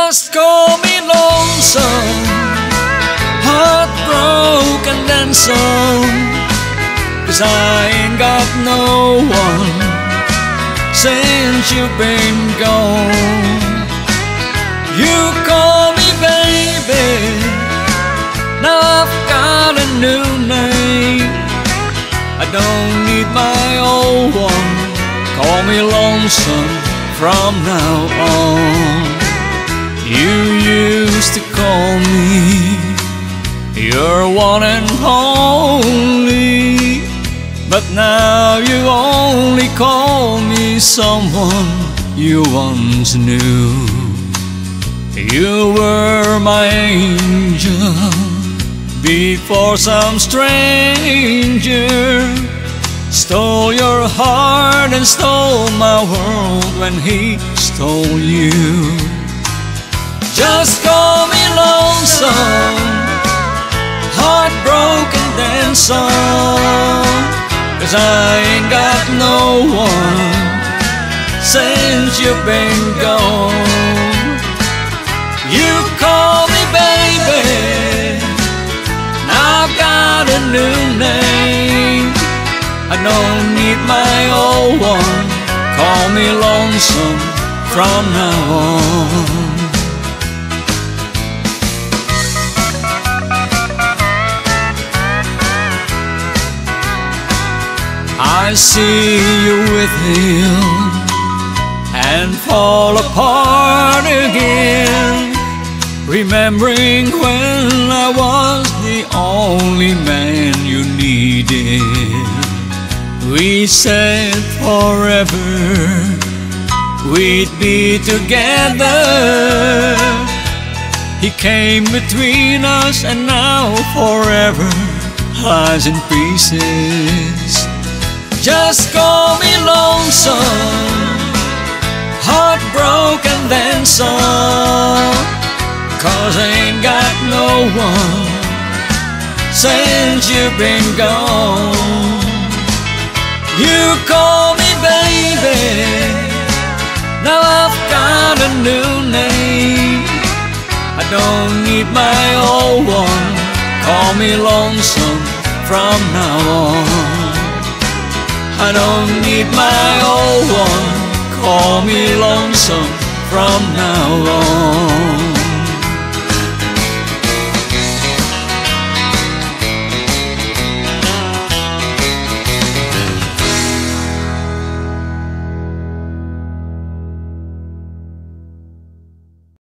Just call me lonesome, heartbroken and some. 'Cause I ain't got no one since you've been gone. You call me baby, now I've got a new name. I don't need my old one, call me lonesome from now on. You used to call me your one and only, but now you only call me someone you once knew. You were my angel before some stranger stole your heart and stole my world when he stole you. Just call me lonesome, heartbroken and some. 'Cause I ain't got no one since you've been gone. You call me baby, now I've got a new name. I don't need my old one, call me lonesome from now on. I see you with him and fall apart again, remembering when I was the only man you needed. We said forever we'd be together. He came between us and now forever lies in pieces. Just call me lonesome, heartbroken then some. 'Cause I ain't got no one since you've been gone. You call me baby, now I've got a new name. I don't need my old one, call me lonesome from now on. I don't need my old one, call me lonesome from now on.